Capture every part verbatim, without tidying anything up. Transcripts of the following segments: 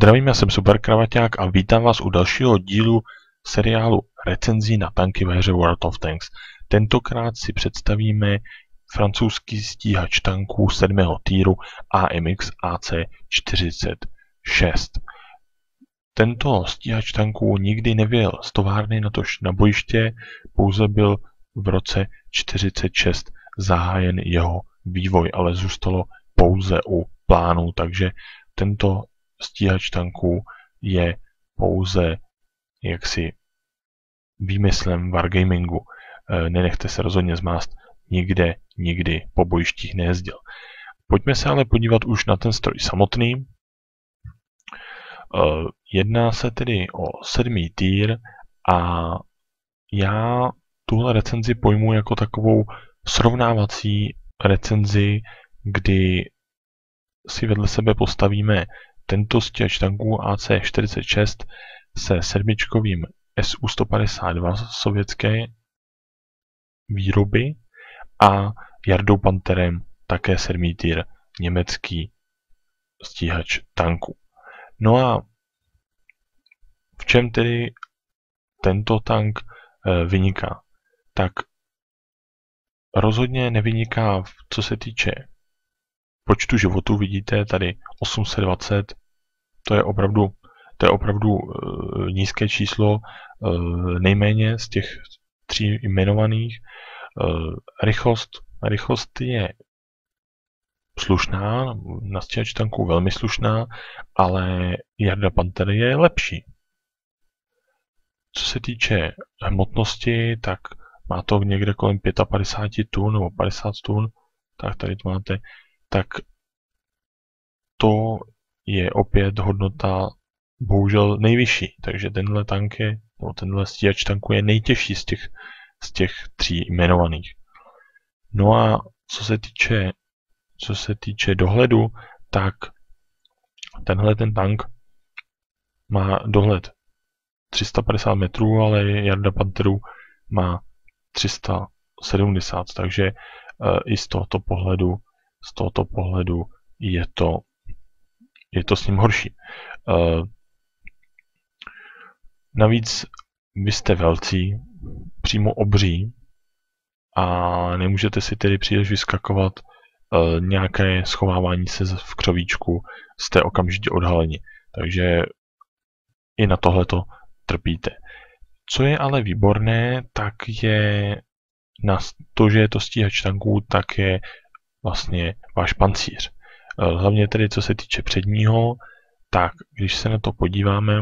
Zdravím, já jsem Super Kravaťák a vítám vás u dalšího dílu seriálu recenzí na tanky ve hře World of Tanks. Tentokrát si představíme francouzský stíhač tanků sedmého týru A M X A C čtyřicet šest. Tento stíhač tanků nikdy nevyjel z továrny, natož na bojiště, pouze byl v roce čtyřicet šest zahájen jeho vývoj, ale zůstalo pouze u plánu, takže tento stíhač tanků je pouze jaksi výmyslem Wargamingu. Nenechte se rozhodně zmást, nikde, nikdy po bojištích nejezdil. Pojďme se ale podívat už na ten stroj samotný. Jedná se tedy o sedmý týr a já tuhle recenzi pojmu jako takovou srovnávací recenzi, kdy si vedle sebe postavíme tento stíhač tanků A C čtyřicet šest se sedmičkovým S U sto padesát dva sovětské výroby a Jardou Pantherem také sedmý týr německý stíhač tanků. No a v čem tedy tento tank vyniká? Tak rozhodně nevyniká, co se týče počtu životů. Vidíte tady osm set dvacet, to je opravdu, to je opravdu uh, nízké číslo, uh, nejméně z těch tří jmenovaných. Uh, rychlost, rychlost je slušná, na stíhač tanků velmi slušná, ale Jarda Panther je lepší. Co se týče hmotnosti, tak má to někde kolem padesát pět tun nebo padesát tun, tak tady to máte, tak to je opět hodnota bohužel nejvyšší, takže tenhle tank je, nebo tenhle stíhač tanku je nejtěžší z těch, z těch tří jmenovaných. No a co se týče, co se týče dohledu, tak tenhle ten tank má dohled tři sta padesát metrů, ale Jarda Pantheru má tři sta sedmdesát, takže uh, i z tohoto pohledu, z tohoto pohledu je to, je to s ním horší. Uh, navíc vy jste velcí, přímo obří a nemůžete si tedy příliš vyskakovat, uh, nějaké schovávání se v křovíčku, jste okamžitě odhaleni, takže i na tohleto trpíte. Co je ale výborné, tak je na to, že je to stíhač tanků, tak je vlastně váš pancíř. Hlavně tedy co se týče předního, tak když se na to podíváme,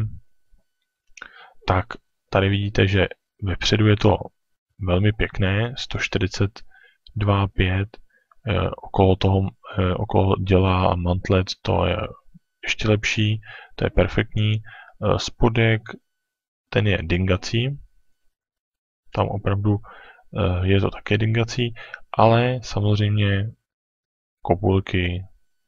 tak tady vidíte, že vepředu je to velmi pěkné, sto čtyřicet dva pět, eh, okolo toho, eh, okolo děla a mantlet to je ještě lepší, to je perfektní. Eh, spodek, ten je dingací, tam opravdu eh, je to také dingací, ale samozřejmě kopulky,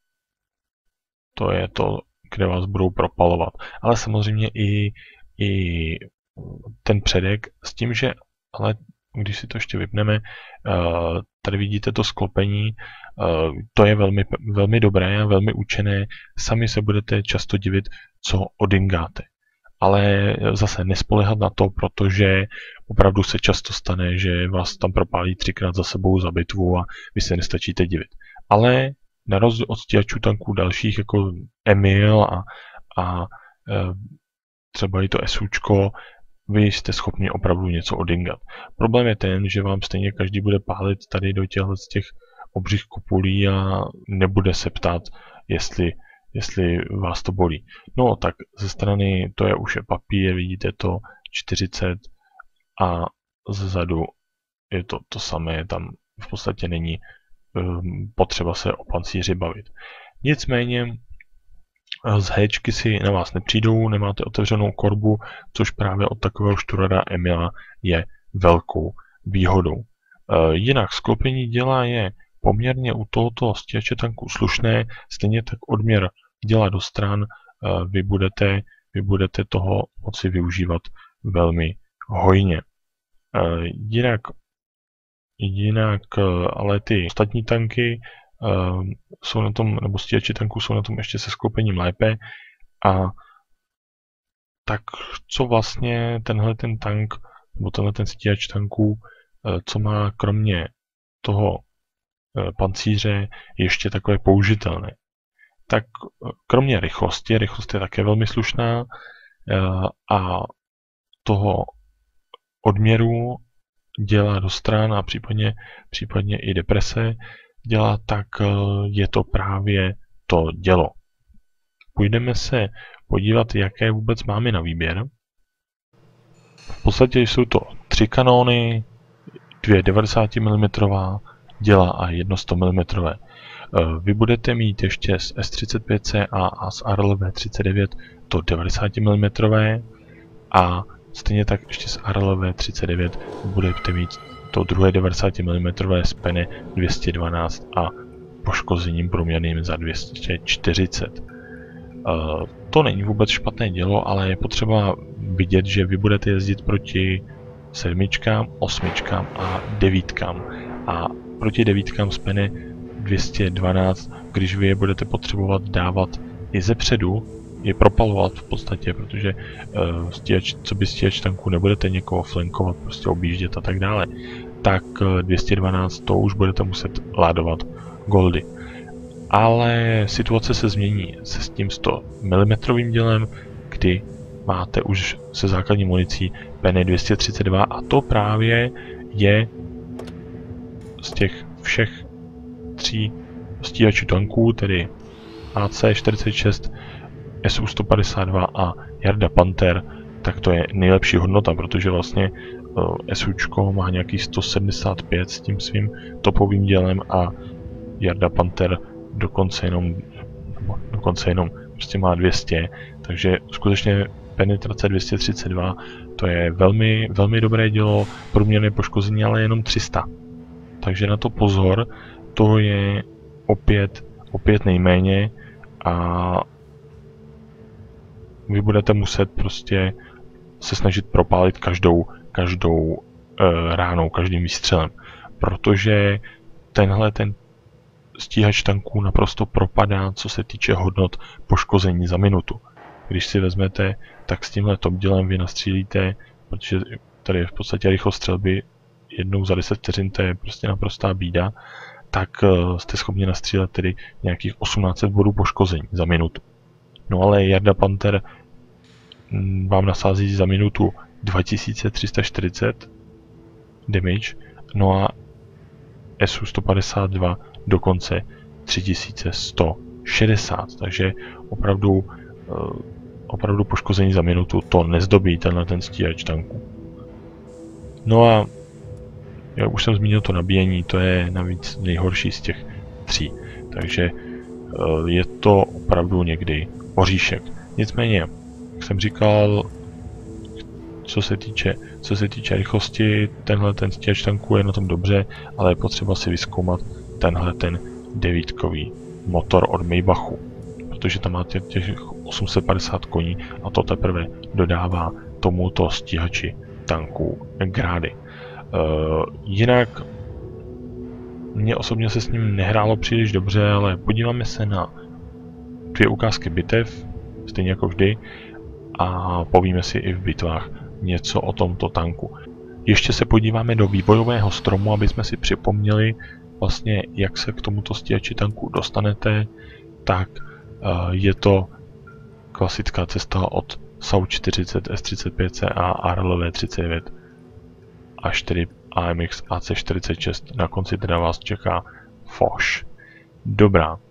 to je to, kde vás budou propalovat. Ale samozřejmě i, i ten předek, s tím, že ale když si to ještě vypneme, tady vidíte to sklopení, to je velmi, velmi dobré a velmi účinné. Sami se budete často divit, co odingáte. Ale zase nespoléhat na to, protože opravdu se často stane, že vás tam propálí třikrát za sebou za bitvu a vy se nestačíte divit. Ale na rozdíl od stíhačů tanků dalších, jako Emil a, a e, třeba i to SUčko, vy jste schopni opravdu něco odingat. Problém je ten, že vám stejně každý bude pálit tady do těchto z těch obřích kopulí a nebude se ptát, jestli, jestli vás to bolí. No tak ze strany to je už je papír, vidíte to čtyřicet a zezadu je to to samé, tam v podstatě není um, potřeba se o pancíři bavit. Nicméně z héčky si na vás nepřijdou, nemáte otevřenou korbu, což právě od takového šturada Emila je velkou výhodou. E, jinak sklopení děla je poměrně u tohoto stíhače tanků slušné, stejně tak odměr děla do stran, e, vy, budete, vy budete toho moci využívat velmi hojně. E, jinak, jinak ale ty ostatní tanky Uh, jsou na tom, nebo stíhači tanků jsou na tom ještě se sklopením lépe a tak co vlastně tenhle ten tank, nebo tenhle ten stíhač tanků, co má kromě toho pancíře ještě takové použitelné. Tak kromě rychlosti, rychlost je také velmi slušná a toho odměru dělá do stran a případně, případně i deprese dělá, tak je to právě to dělo. Půjdeme se podívat, jaké vůbec máme na výběr. V podstatě jsou to tři kanóny, dvě devadesát milimetrů děla a jedno sto milimetrů. Vy budete mít ještě z S třicet pět C A a z R L V třicet devět to devadesát milimetrů a stejně tak ještě z R L V třicet devět budete mít to druhé devadesát milimetrů z peny dvě stě dvanáct a poškozením průměrným za dvě stě čtyřicet. Uh, to není vůbec špatné dělo, ale je potřeba vidět, že vy budete jezdit proti sedmičkám, osmičkám a devítkám. A proti devítkám z peny dvě stě dvanáct, když vy je budete potřebovat dávat i zepředu, je propalovat v podstatě, protože uh, stíhač, co by stíhač tanků nebudete někoho flankovat, prostě objíždět a tak dále, tak uh, dvě stě dvanáct to už budete muset ládovat goldy. Ale situace se změní se s tím sto milimetrovým dělem, kdy máte už se základní municí peny dvě stě třicet dva a to právě je z těch všech tří stíhačů tanků, tedy A C čtyřicet šest, S U sto padesát dva a Jarda Panther, tak to je nejlepší hodnota, protože vlastně uh, SUčko má nějaký sto sedmdesát pět s tím svým topovým dělem a Jarda Panther dokonce jenom, dokonce jenom prostě má dvě stě, takže skutečně penetrace dvě stě třicet dva, to je velmi, velmi dobré dělo, průměrné poškození ale jenom tři sta. Takže na to pozor, toho je opět, opět nejméně a vy budete muset prostě se snažit propálit každou, každou uh, ránou, každým výstřelem, protože tenhle ten stíhač tanků naprosto propadá, co se týče hodnot poškození za minutu. Když si vezmete, tak s tímhle top dělem vy nastřílíte, protože tady je v podstatě rychlost střelby jednou za deset vteřin, to je prostě naprostá bída, tak uh, jste schopni nastřílet tedy nějakých osmnáct set bodů poškození za minutu. No ale Jarda Panther m, vám nasází za minutu dva tisíce tři sta čtyřicet damage, no a S U sto padesát dva dokonce tři tisíce sto šedesát, takže opravdu, uh, opravdu poškození za minutu to nezdobí tenhle ten stíhač tanků. No a jak už jsem zmínil, to nabíjení, to je navíc nejhorší z těch tří, takže uh, je to opravdu někdy oříšek. Nicméně, jak jsem říkal, co se týče, co se týče rychlosti, tenhle ten stíhač tanků je na tom dobře, ale je potřeba si vyzkoumat tenhle ten devítkový motor od Maybachu, protože tam máte těch osm set padesát koní a to teprve dodává tomuto stíhači tanků grády. Uh, jinak mně osobně se s ním nehrálo příliš dobře, ale podíváme se na dvě ukázky bitev, stejně jako vždy, a povíme si i v bitvách něco o tomto tanku. Ještě se podíváme do vývojového stromu, aby jsme si připomněli vlastně, jak se k tomuto stíhači tanku dostanete, tak uh, je to klasická cesta od S A U čtyřicet, S třicet pět C A, R L V třicet devět až tedy A M X A C čtyřicet šest. Na konci teda vás čeká Foch. Dobrá. Uh,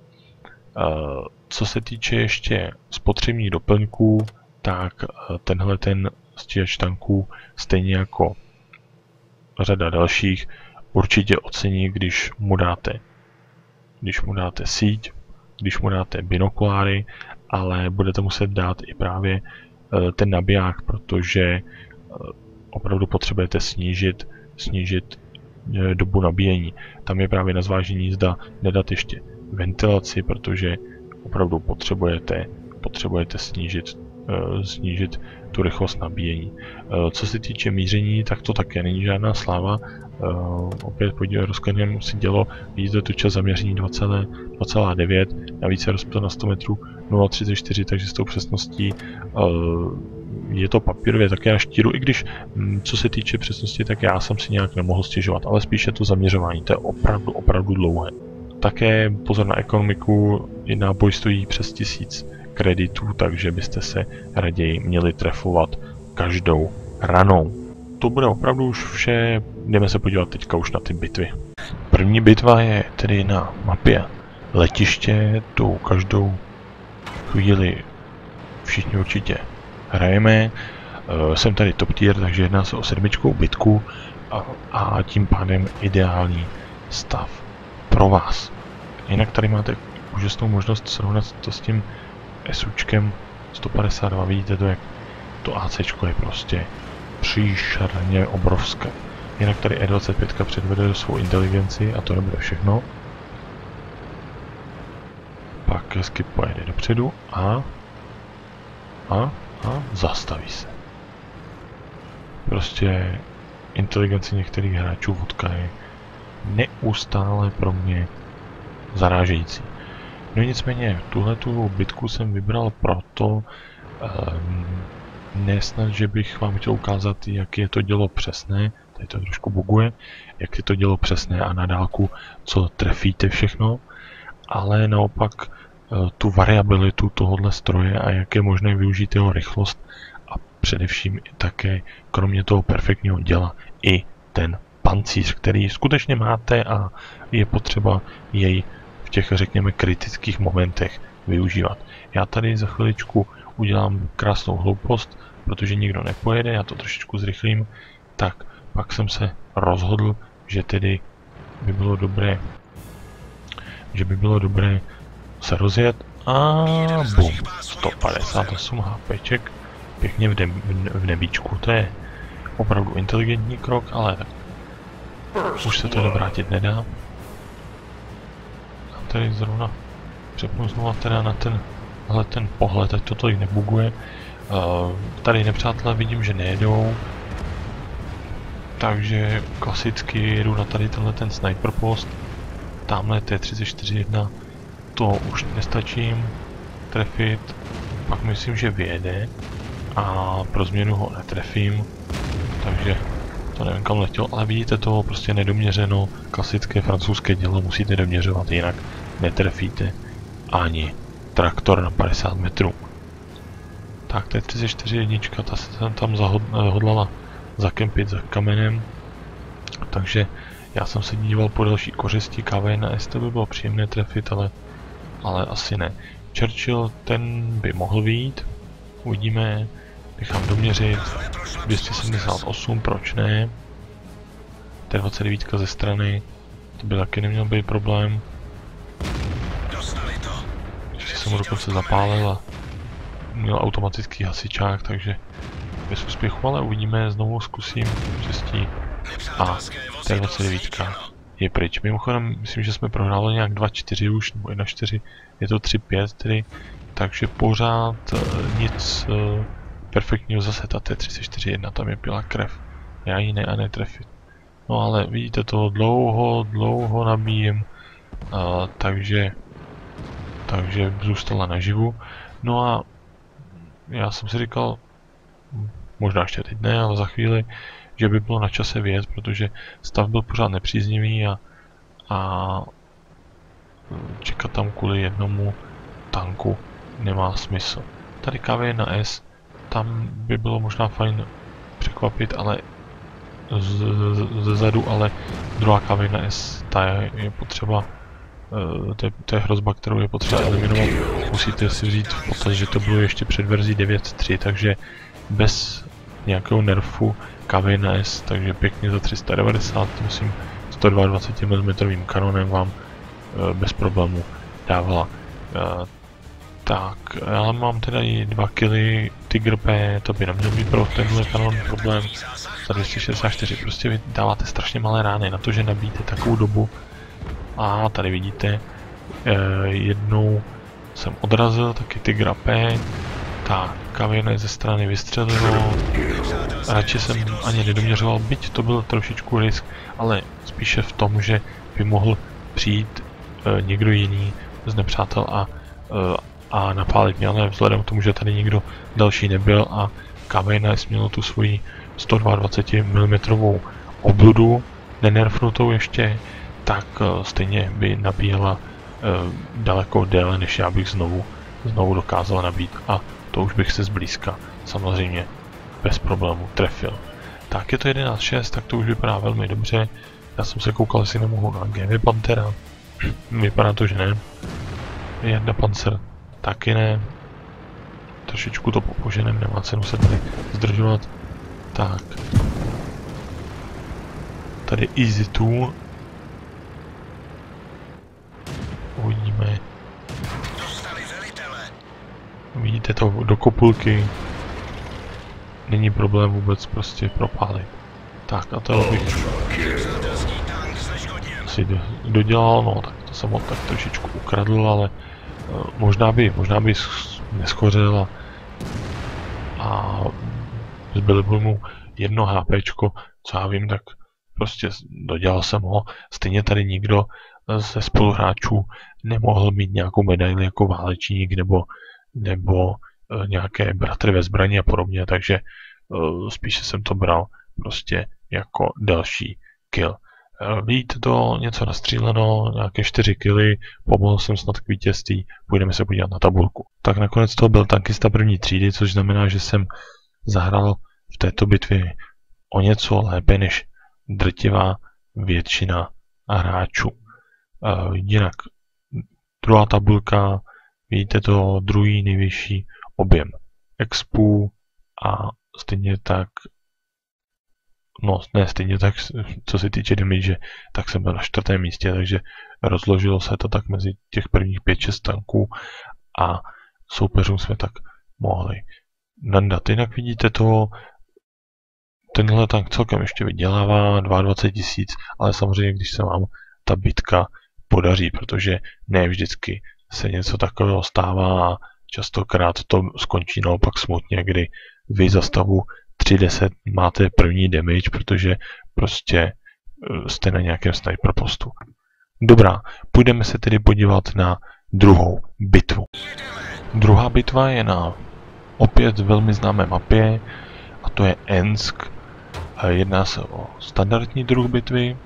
co se týče ještě spotřebních doplňků, tak uh, tenhle ten stíhač tanků, stejně jako řada dalších, určitě ocení, když mu dáte, když mu dáte síť, když mu dáte binokuláry, ale budete muset dát i právě uh, ten nabiják, protože uh, opravdu potřebujete snížit, snížit uh, dobu nabíjení. Tam je právě na zvážení, zda nedat ještě ventilaci, protože opravdu potřebujete, potřebujete snížit, uh, snížit tu rychlost nabíjení. Uh, co se týče míření, tak to také není žádná sláva. Uh, opět podívej, rozkladněm si dělo, vidíte tu čas zaměření dva celá devět, navíc je rozptyl na sto metrů nula celá třicet čtyři, takže s tou přesností uh, je to papírově také na štíru, i když co se týče přesnosti, tak já jsem si nějak nemohl stěžovat, ale spíše to zaměřování, to je opravdu, opravdu dlouhé. Také pozor na ekonomiku, náboj stojí přes tisíc kreditů, takže byste se raději měli trefovat každou ranou. To bude opravdu už vše, jdeme se podívat teďka už na ty bitvy. První bitva je tedy na mapě letiště, tu každou chvíli všichni určitě hrajeme. Uh, jsem tady top tier, takže jedná se o sedmičkou bitku a, a tím pádem ideální stav pro vás. Jinak tady máte úžasnou možnost srovnat to s tím SUčkem sto padesát dva, vidíte to, jak to ACčko je prostě příšerně obrovské. Jinak tady E dvacet pět předvede svou inteligenci a to nebude všechno. Pak Skip pojede dopředu a a a zastaví se. Prostě inteligence některých hráčů vodka je neustále pro mě zarážející. No nicméně, tuhletu bitku jsem vybral proto, um, nesnad, že bych vám chtěl ukázat, jak je to dělo přesné, tady to trošku buguje, jak je to dělo přesné a na dálku, co trefíte všechno, ale naopak uh, tu variabilitu tohohle stroje a jak je možné využít jeho rychlost a především také, kromě toho perfektního děla, i ten pancíř, který skutečně máte a je potřeba jej v těch, řekněme, kritických momentech využívat. Já tady za chviličku udělám krásnou hloupost, protože nikdo nepojede, já to trošičku zrychlím, tak pak jsem se rozhodl, že tedy by bylo dobré, že by bylo dobré se rozjet a bum, sto padesát osm HPček, pěkně v, ne v nebíčku, to je opravdu inteligentní krok, ale tak už se to nevrátit nedá. A tady zrovna přepnu znovu teda na ten, ten pohled, ať to tolik nebuguje. Uh, tady nepřátelé vidím, že nejedou, takže klasicky jedu na tady tenhle ten sniper post. Tamhle T třicet čtyři jedna, to už nestačím trefit, pak myslím, že vyjede a pro změnu ho netrefím, takže to nevím kam letěl, ale vidíte to prostě nedoměřeno, klasické francouzské dělo musíte doměřovat, jinak netrefíte ani traktor na padesát metrů. Tak T třicet čtyři jednička, ta se tam zahodlala zakempit za kamenem, takže já jsem se díval po další kořisti, K V na S to by bylo příjemné trefit, ale, ale asi ne. Churchill, ten by mohl vyjít, uvidíme, nechám doměřit, dvě stě sedmdesát osm, proč ne, T dvacet devět ze strany, to by taky neměl být problém. Ještě jsem mu dokonce zapálil a měl automatický hasičák, takže bez úspěchu, ale uvidíme, znovu zkusím štěstí a T dvacet devět je pryč. Mimochodem, myslím, že jsme prohráli nějak dva čtyři už, nebo jedna čtyři, je to tři pět tedy, takže pořád uh, nic uh, perfektního, zase ta T třicet čtyři jedna, tam je pila krev, já ji ne a netrefit. No ale vidíte to, dlouho, dlouho nabíjem, uh, takže, takže zůstala naživu. No a já jsem si říkal, možná ještě teď ne, ale za chvíli, že by bylo na čase vyjet, protože stav byl pořád nepříznivý a, a čekat tam kvůli jednomu tanku nemá smysl. Tady K V na S, tam by bylo možná fajn překvapit, ale ze zadu, ale druhá K V na S, ta je, je potřeba, to je, to je hrozba, kterou je potřeba eliminovat. Musíte si vzít v potaz, že to bylo ještě před verzí devět tři, takže bez nějakého nerfu K V na S, takže pěkně za tři sta devadesát, musím sto dvacet dva milimetrů kanonem vám e, bez problému dávala. E, tak, ale mám teda i dva killy, Tiger P, to by neměl být pro tenhle kanon problém, za dvě stě šedesát čtyři, prostě vy dáváte strašně malé rány na to, že nabíjíte takovou dobu. A tady vidíte, e, jednou jsem odrazil taky Tigra P, tak K V ze strany vystřelilo, radši jsem ani nedoměřoval, byť to byl trošičku risk, ale spíše v tom, že by mohl přijít e, někdo jiný z nepřátel a, e, a napálit mě, ale vzhledem k tomu, že tady nikdo další nebyl a K V jedna mělo tu svoji sto dvacet dva milimetrů obludu, nenerfnutou ještě, tak uh, stejně by nabíjela uh, daleko déle, než já bych znovu, znovu dokázal nabít. A to už bych se zblízka samozřejmě bez problému trefil. Tak je to jedenáct šest, tak to už vypadá velmi dobře. Já jsem se koukal, jestli nemohu na G V Panthera. Vypadá to, že ne. Jedna Panzer taky ne. Trošičku to popoženem, nemá cenu se tady zdržovat. Tak. Tady Easy dva. Uvidíme. Vidíte to do kopulky. Není problém vůbec prostě propálit. Tak a to bych si dodělal, no tak to jsem ho tak trošičku ukradl, ale uh, možná by, možná by neschořel a, a zbylo by mu jedno HPčko, co já vím, tak prostě dodělal jsem ho. Stejně tady nikdo ze spoluhráčů nemohl mít nějakou medaili jako válečník nebo, nebo uh, nějaké bratry ve zbraní a podobně, takže uh, spíše jsem to bral prostě jako další kill. Vidíte to, něco nastříleno, nějaké čtyři killy, pomohl jsem snad k vítězství, půjdeme se podívat na tabulku. Tak nakonec to byl tankista první třídy, což znamená, že jsem zahrál v této bitvě o něco lépe než drtivá většina hráčů. Jinak druhá tabulka, vidíte to, druhý nejvyšší objem expů a stejně tak No, ne, stejně tak, co se týče damage, tak jsem byl na čtvrtém místě, takže rozložilo se to tak mezi těch prvních pět šest tanků a soupeřům jsme tak mohli nandat. Jinak vidíte to, tenhle tank celkem ještě vydělává dvacet dva tisíc, ale samozřejmě, když se vám ta bitka podaří, protože ne vždycky se něco takového stává a častokrát to skončí naopak smutně, kdy vy za stavu tři deset máte první damage, protože prostě jste na nějakém sniper postu. Dobrá, půjdeme se tedy podívat na druhou bitvu. Druhá bitva je na opět velmi známé mapě a to je Ensk. Jedná se o standardní druh bitvy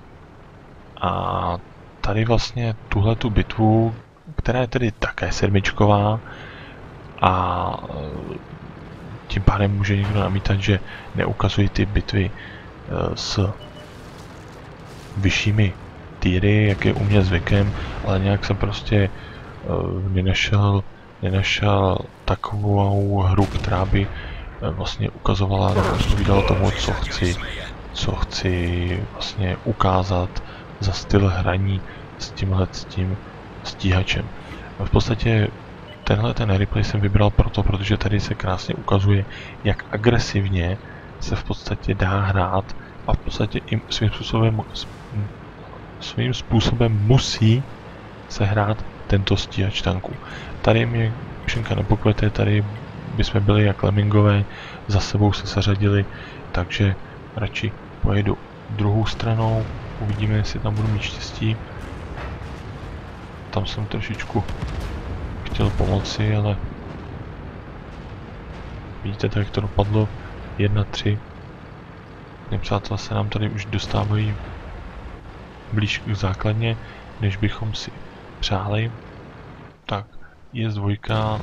a tady vlastně tuhletu bitvu, která je tedy také sedmičková a tím pádem může někdo namítat, že neukazují ty bitvy s vyššími týry, jak je u mě zvykem, ale nějak jsem prostě nenašel, nenašel takovou hru, která by vlastně ukazovala nebo odpovídala tomu, co chci, co chci vlastně ukázat za styl hraní s tímhle s tím stíhačem. V podstatě tenhle ten replay jsem vybral proto, protože tady se krásně ukazuje, jak agresivně se v podstatě dá hrát a v podstatě i svým způsobem, svým způsobem musí se hrát tento stíhač tanků. Tady mě myšlenka nepokvete, tady bychom byli jak lemmingové, za sebou se seřadili, takže radši pojedu druhou stranou, uvidíme, jestli tam budu mít štěstí. Tam jsem trošičku chtěl pomoci, ale vidíte, tak jak to dopadlo. jedna tři. Nepřátelé se nám tady už dostávají blíž k základně, než bychom si přáli. Tak, je dvojka.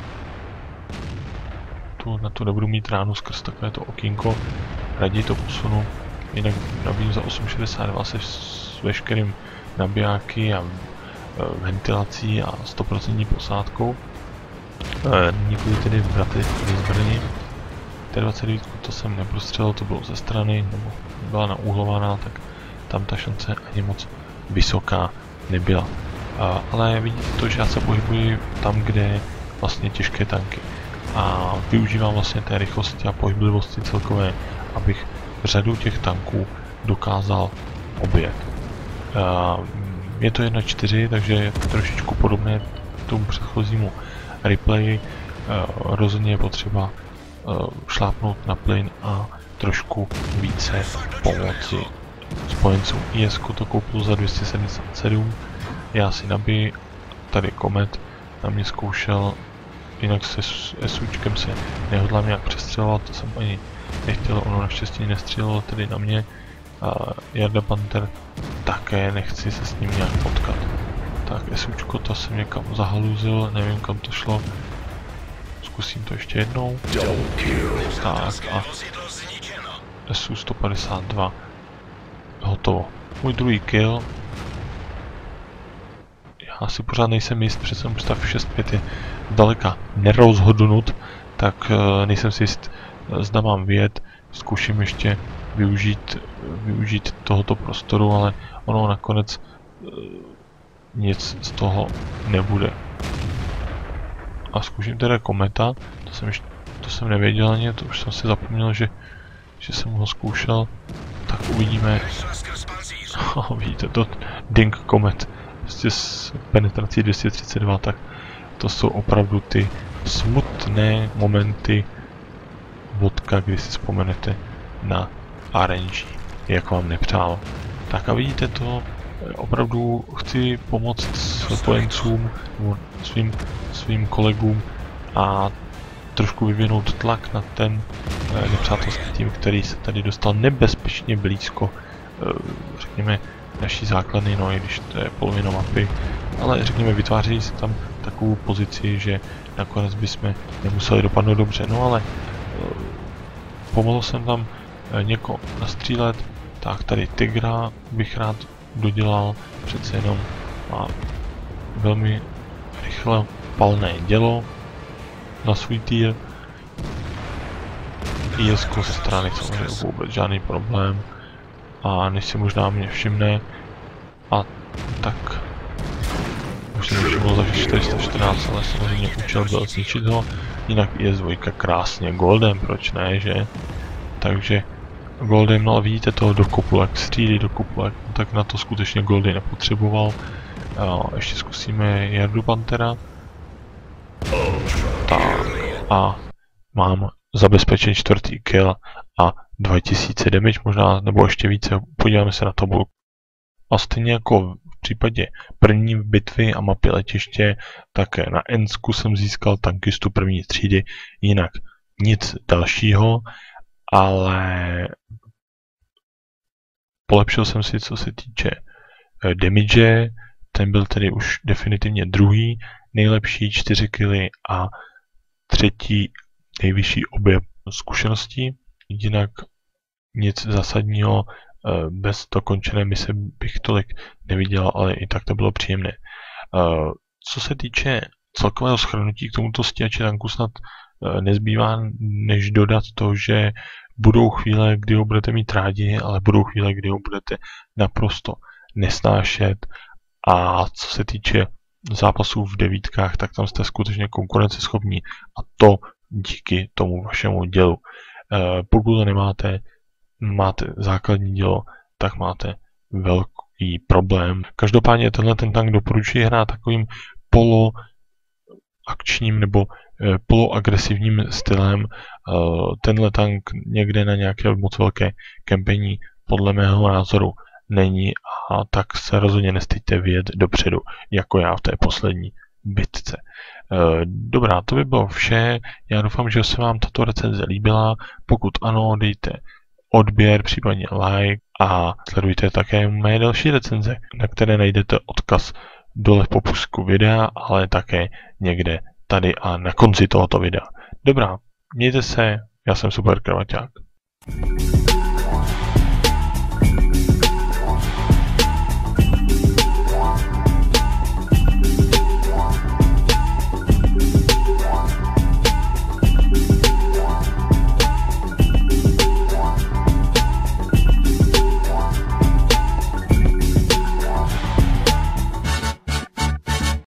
Tu, na to nebudu mít ránu skrz takovéto okýnko. Raději to posunu. Jinak nabíjím za osm šedesát dva se s veškerým nabijáky a ventilací a sto procent posádkou. Nikoli tedy bratry ve zbrani. T dvacet devět to jsem neprostřelil, to bylo ze strany, nebo byla naúhlovaná, tak tam ta šance ani moc vysoká nebyla. Ale vidíte to, že já se pohybuji tam, kde je vlastně těžké tanky. A využívám vlastně té rychlosti a pohyblivosti celkové, abych řadu těch tanků dokázal objet. Je to jedna čtyři, takže je trošičku podobné tomu předchozímu replayi. Rozhodně je potřeba šlápnout na plyn a trošku více pomoci spojencům. I S to koupil za dvě stě sedmdesát sedm, já si nabiju, tady Komet na mě zkoušel jinak se SUčkem se nehodlám nějak přestřelovat, to jsem ani nechtěl, ono naštěstí nestřelilo tedy na mě. A Jarda Panther také nechci se s ním nějak potkat. Tak SUčko, to jsem někam zahaluzil, nevím kam to šlo. Zkusím to ještě jednou. Tak a S U sto padesát dva. Hotovo. Můj druhý kill. Já si pořád nejsem jist, protože jsem stav šest pět je zdaleka nerozhodnut, tak nejsem si jist, zda mám vyjet. Zkusím ještě využít, využít tohoto prostoru, ale ono nakonec nic z toho nebude. A zkusím teda kometa, to jsem, ještě, to jsem nevěděl ani, to už jsem si zapomněl, že, že jsem ho zkoušel. Tak uvidíme. Oh, vidíte to, Ding Komet, prostě s penetrací dvě stě třicet dva, tak to jsou opravdu ty smutné momenty vodka, kdy si vzpomenete na R N G, jak vám nepřál. Tak a vidíte to, opravdu chci pomoct spojencům, svým, svým kolegům a trošku vyvinout tlak na ten nepřátelský tým, který se tady dostal nebezpečně blízko, řekněme, naší základny, no i když to je polovina mapy, ale řekněme, vytváří se tam takovou pozici, že nakonec bychom nemuseli dopadnout dobře, no ale pomohl jsem tam někoho nastřílet, tak tady Tigra bych rád dodělal, přece jenom má velmi rychle palné dělo na svůj týr. I S K ze strany samozřejmě vůbec žádný problém a než si možná mě všimne a tak už jsem všiml za čtyři sta čtrnáct, ale samozřejmě účel byl zničit ho, jinak I S dva krásně Goldem, proč ne, že? Takže Goldem, no ale vidíte toho do kopulek, střílí do kopulek, no, tak na to skutečně Goldy nepotřeboval. A ještě zkusíme Jardu Panthera. Tak a mám zabezpečen čtvrtý kill a dva tisíce damage možná, nebo ještě více, podíváme se na tabulku. A stejně jako v případě první bitvy a mapy letiště, také na Ensku jsem získal tankistu první třídy, jinak nic dalšího, ale polepšil jsem si, co se týče damage, ten byl tedy už definitivně druhý nejlepší, čtyři killy a třetí nejvyšší objem zkušeností, jinak nic zásadního, bez dokončené mise bych tolik neviděl, ale i tak to bylo příjemné. Co se týče celkového shrnutí k tomuto stíhači tanku, snad nezbývá než dodat to, že budou chvíle, kdy ho budete mít rádi, ale budou chvíle, kdy ho budete naprosto nesnášet. A co se týče zápasů v devítkách, tak tam jste skutečně konkurenceschopní a to díky tomu vašemu dělu. Pokud to nemáte, máte základní dělo, tak máte velký problém. Každopádně tenhle ten tank doporučuji hrát takovým poloakčním nebo poloagresivním stylem. Tenhle tank někde na nějaké moc velké kempení podle mého názoru není a tak se rozhodně nestyďte vyjet dopředu, jako já v té poslední bitce. Dobrá, to by bylo vše. Já doufám, že se vám tato recenze líbila. Pokud ano, dejte odběr, případně like a sledujte také mé další recenze, na které najdete odkaz dole v popisku videa, ale také někde tady a na konci tohoto videa. Dobrá, mějte se, já jsem Super Kravaťák.